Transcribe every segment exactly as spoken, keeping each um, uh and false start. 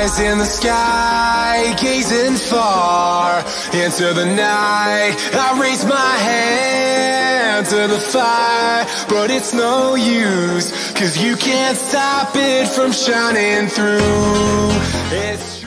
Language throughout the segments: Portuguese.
eyes in the sky, gazing far into the night. I raise my hand to the fire, but it's no use, cause you can't stop it from shining through. It's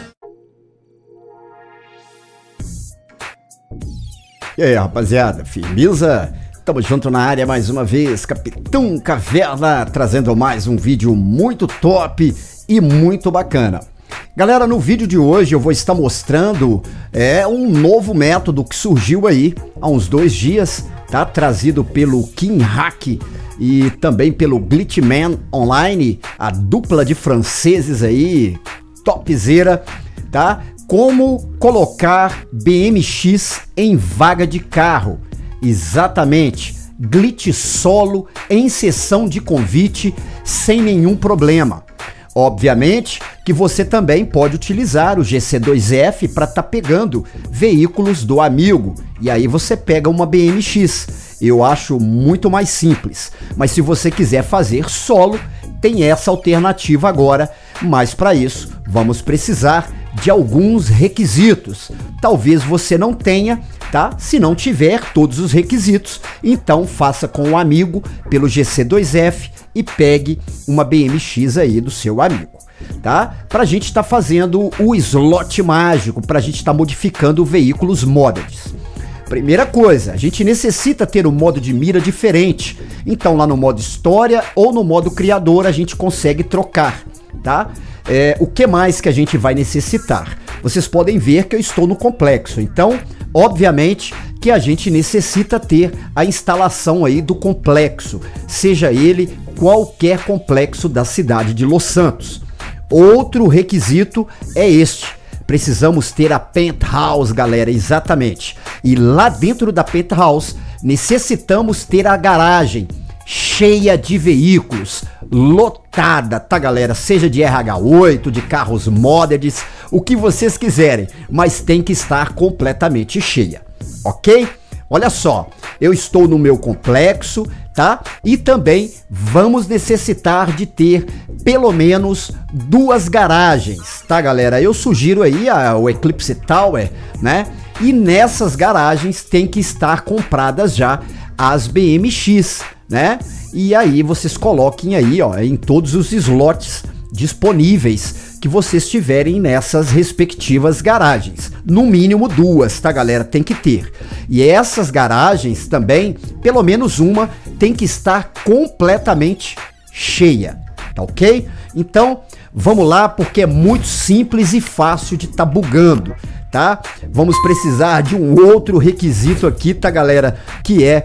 E aí, rapaziada, firmeza? Tamo junto na área mais uma vez, Capitão Caverna, trazendo mais um vídeo muito top e muito bacana. Galera, no vídeo de hoje eu vou estar mostrando é, um novo método que surgiu aí há uns dois dias, tá? Trazido pelo KingHack e também pelo Glitchman Online, a dupla de franceses aí, topzera, tá? Como colocar B M X em vaga de carro. Exatamente, glitch solo em sessão de convite sem nenhum problema. Obviamente que você também pode utilizar o G C dois F para estar tá pegando veículos do amigo, e aí você pega uma B M X. Eu acho muito mais simples, mas se você quiser fazer solo, tem essa alternativa agora, mas para isso vamos precisar de alguns requisitos. Talvez você não tenha, tá? Se não tiver todos os requisitos, então faça com o amigo pelo G C dois F e pegue uma B M X aí do seu amigo, tá? Pra gente estar tá fazendo o slot mágico, pra gente estar tá modificando veículos modded. Primeira coisa, a gente necessita ter um modo de mira diferente. Então lá no modo história ou no modo criador a gente consegue trocar, tá? É, o que mais que a gente vai necessitar? Vocês podem ver que eu estou no complexo, então obviamente que a gente necessita ter a instalação aí do complexo, seja ele qualquer complexo da cidade de Los Santos. Outro requisito é este: precisamos ter a penthouse, galera, exatamente. E lá dentro da penthouse necessitamos ter a garagem cheia de veículos, lotada, tá, galera? Seja de R H oito, de carros modded, o que vocês quiserem, mas tem que estar completamente cheia, ok? Olha só, eu estou no meu complexo, tá? E também vamos necessitar de ter pelo menos duas garagens, tá, galera? Eu sugiro aí a, o Eclipse Tower, né? E nessas garagens tem que estar compradas já as B M X, né? E aí vocês coloquem aí, ó, em todos os slots disponíveis que vocês tiverem nessas respectivas garagens. No mínimo duas, tá, galera? Tem que ter. E essas garagens também, pelo menos uma, tem que estar completamente cheia, tá ok? Então, vamos lá, porque é muito simples e fácil de tá bugando, tá? Vamos precisar de um outro requisito aqui, tá, galera? Que é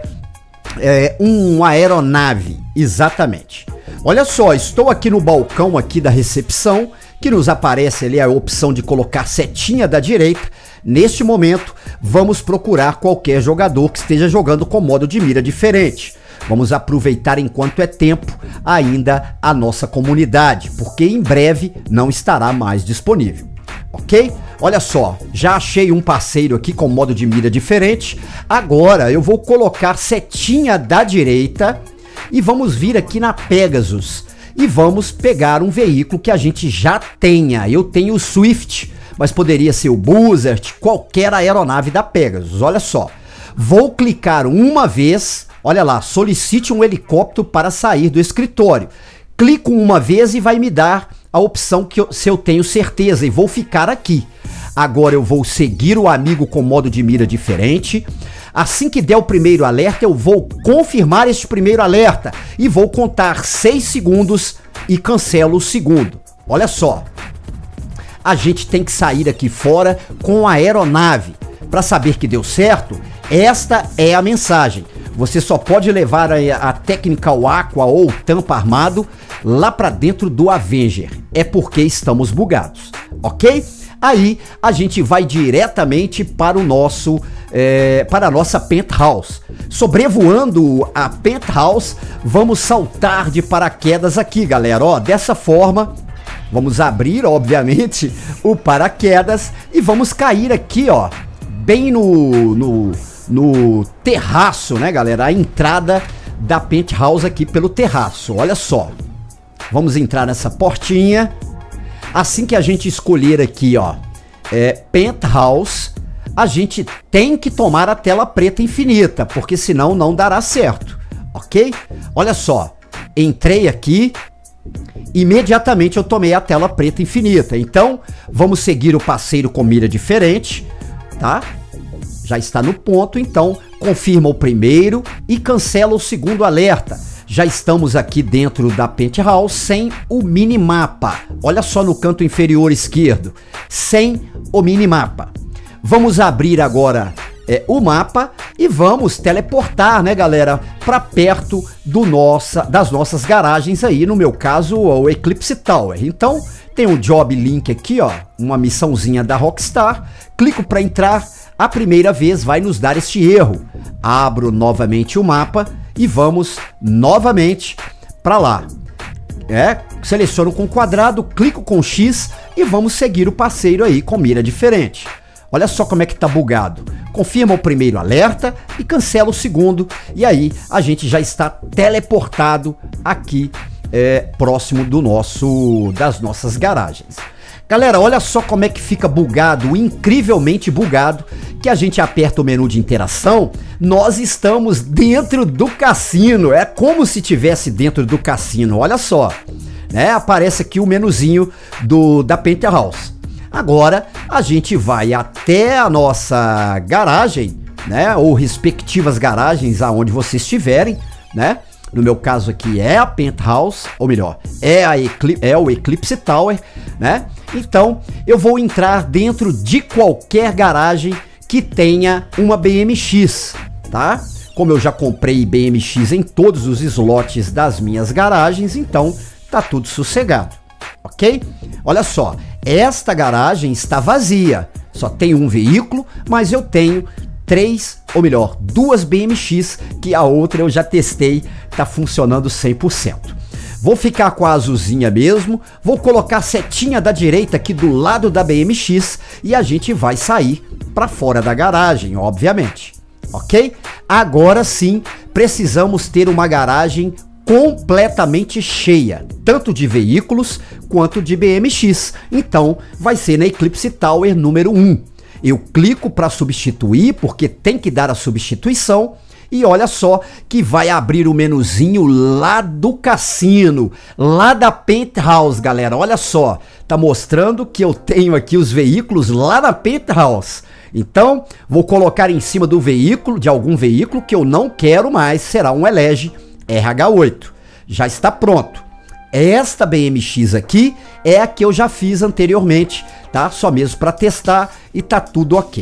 É, uma aeronave, exatamente. Olha só, estou aqui no balcão aqui da recepção, que nos aparece ali a opção de colocar setinha da direita. Neste momento, vamos procurar qualquer jogador que esteja jogando com modo de mira diferente. Vamos aproveitar enquanto é tempo ainda a nossa comunidade, porque em breve não estará mais disponível. Ok? Olha só, já achei um parceiro aqui com modo de mira diferente. Agora eu vou colocar setinha da direita e vamos vir aqui na Pegasus e vamos pegar um veículo que a gente já tenha. Eu tenho o Swift, mas poderia ser o Buzzard, qualquer aeronave da Pegasus. Olha só, vou clicar uma vez, olha lá, solicite um helicóptero para sair do escritório. Clico uma vez e vai me dar a opção que eu, se eu tenho certeza, e vou ficar aqui. Agora eu vou seguir o amigo com modo de mira diferente. Assim que der o primeiro alerta, eu vou confirmar este primeiro alerta e vou contar seis segundos e cancelo o segundo. Olha só, a gente tem que sair aqui fora com a aeronave. Para saber que deu certo, esta é a mensagem. Você só pode levar a, a Technical Aqua ou tampa armado lá para dentro do Avenger. É porque estamos bugados, ok? Aí a gente vai diretamente para o nosso, é, para a nossa penthouse. Sobrevoando a penthouse, vamos saltar de paraquedas aqui, galera. Ó, dessa forma, vamos abrir, obviamente, o paraquedas e vamos cair aqui, ó, bem no, no, no terraço, né, galera? A entrada da penthouse aqui pelo terraço. Olha só. Vamos entrar nessa portinha. assim que a gente escolher aqui, ó, é, Penthouse, a gente tem que tomar a tela preta infinita, porque senão não dará certo, ok? Olha só, entrei aqui, imediatamente eu tomei a tela preta infinita. Então, vamos seguir o parceiro com mira diferente, tá? Já está no ponto, então confirma o primeiro e cancela o segundo alerta. Já estamos aqui dentro da Penthouse sem o minimapa. Olha só no canto inferior esquerdo, sem o minimapa. Vamos abrir agora é, o mapa e vamos teleportar, né, galera, para perto do nossa, das nossas garagens aí, no meu caso, o Eclipse Tower. Então, tem um job link aqui, ó, uma missãozinha da Rockstar. Clico para entrar, a primeira vez vai nos dar este erro. Abro novamente o mapa e vamos novamente para lá. É, seleciono com quadrado, clico com X e vamos seguir o parceiro aí com mira diferente. Olha só como é que tá bugado. Confirma o primeiro alerta e cancela o segundo. E aí a gente já está teleportado aqui é, próximo do nosso, das nossas garagens. Galera, olha só como é que fica bugado, incrivelmente bugado, que a gente aperta o menu de interação, nós estamos dentro do cassino. É como se estivesse dentro do cassino, olha só. Né? Aparece aqui o menuzinho do, da Penthouse. Agora a gente vai até a nossa garagem, né, ou respectivas garagens aonde vocês estiverem, né? No meu caso aqui é a Penthouse, ou melhor, é, a Eclipse, é o Eclipse Tower, né? Então eu vou entrar dentro de qualquer garagem que tenha uma B M X, tá? Como eu já comprei B M X em todos os slots das minhas garagens, então tá tudo sossegado, ok? Olha só, esta garagem está vazia, só tem um veículo, mas eu tenho três, ou melhor, duas B M X, que a outra eu já testei, tá funcionando cem por cento. Vou ficar com a azulzinha mesmo, vou colocar a setinha da direita aqui do lado da B M X e a gente vai sair para fora da garagem, obviamente, ok? Agora sim, precisamos ter uma garagem completamente cheia, tanto de veículos quanto de B M X. Então, vai ser na Eclipse Tower número um. Eu clico para substituir, porque tem que dar a substituição. E olha só que vai abrir o menuzinho lá do cassino, lá da Penthouse, galera. Olha só, tá mostrando que eu tenho aqui os veículos lá na Penthouse. Então, vou colocar em cima do veículo, de algum veículo que eu não quero mais, será um Elege R H oito. Já está pronto. Esta B M X aqui é a que eu já fiz anteriormente, tá? Só mesmo para testar e tá tudo ok.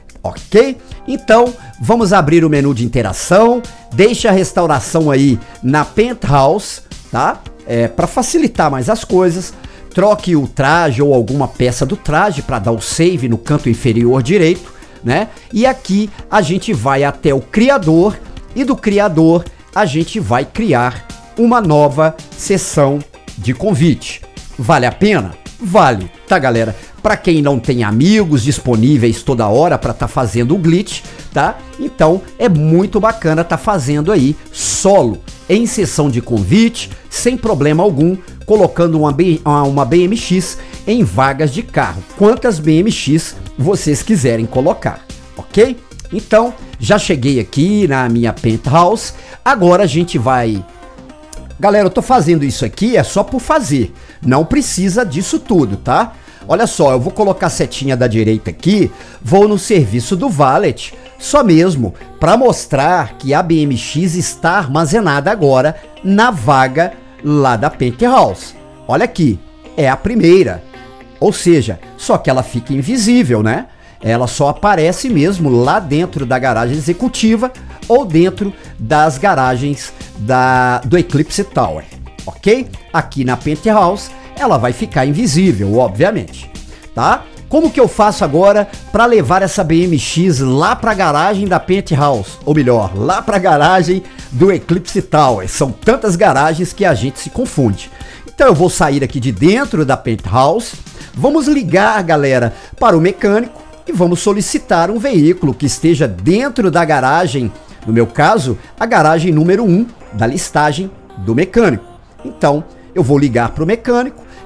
Ok? Então, vamos abrir o menu de interação, deixa a restauração aí na Penthouse, tá? É, para facilitar mais as coisas, troque o traje ou alguma peça do traje para dar o save no canto inferior direito, né? E aqui a gente vai até o criador e do criador a gente vai criar uma nova sessão de convite. Vale a pena? Vale, tá, galera? Para quem não tem amigos disponíveis toda hora para tá fazendo o glitch, tá? Então é muito bacana tá fazendo aí solo, em sessão de convite, sem problema algum, colocando uma, B, uma B M X em vagas de carro. Quantas B M X vocês quiserem colocar, ok? Então, já cheguei aqui na minha Penthouse, agora a gente vai... Galera, eu tô fazendo isso aqui é só por fazer, não precisa disso tudo, tá? Olha só, eu vou colocar a setinha da direita aqui, vou no serviço do Valet, só mesmo para mostrar que a B M X está armazenada agora na vaga lá da Penthouse. Olha aqui, é a primeira, ou seja, só que ela fica invisível, né? Ela só aparece mesmo lá dentro da garagem executiva ou dentro das garagens da, do Eclipse Tower, ok? Aqui na Penthouse ela vai ficar invisível, obviamente, tá? Como que eu faço agora para levar essa B M X lá para a garagem da Penthouse? Ou melhor, lá para a garagem do Eclipse Tower. São tantas garagens que a gente se confunde. Então eu vou sair aqui de dentro da Penthouse, vamos ligar, galera, para o mecânico e vamos solicitar um veículo que esteja dentro da garagem, no meu caso, a garagem número um da listagem do mecânico. Então, eu vou ligar para o mecânico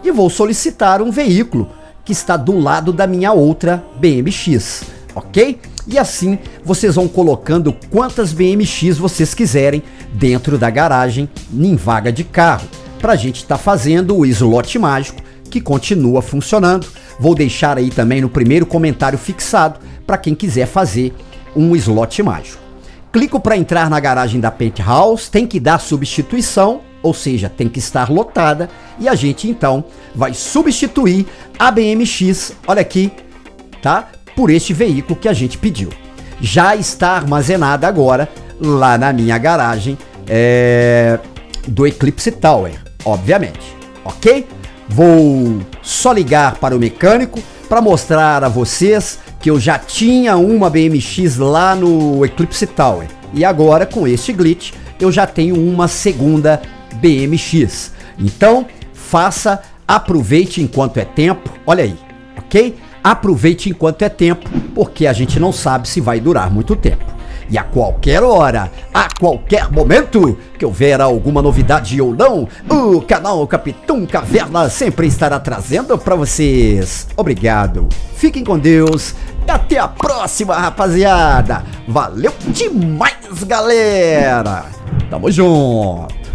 e vou solicitar um veículo que está do lado da minha outra B M X, ok? E assim vocês vão colocando quantas B M X vocês quiserem dentro da garagem em vaga de carro, para a gente estar tá fazendo o slot mágico que continua funcionando. Vou deixar aí também no primeiro comentário fixado para quem quiser fazer um slot mágico. Clico para entrar na garagem da Penthouse, tem que dar substituição, ou seja, tem que estar lotada, e a gente então vai substituir a B M X, olha aqui, tá? Por este veículo que a gente pediu. Já está armazenada agora lá na minha garagem é, do Eclipse Tower, obviamente, ok? Vou só ligar para o mecânico para mostrar a vocês que eu já tinha uma B M X lá no Eclipse Tower. E agora, com este glitch, eu já tenho uma segunda B M X. Então, faça, aproveite enquanto é tempo, olha aí, ok? Aproveite enquanto é tempo, porque a gente não sabe se vai durar muito tempo. E a qualquer hora, a qualquer momento que houver alguma novidade ou não, o canal Capitão Caverna sempre estará trazendo para vocês. Obrigado, fiquem com Deus e até a próxima, rapaziada. Valeu demais, galera. Tamo junto.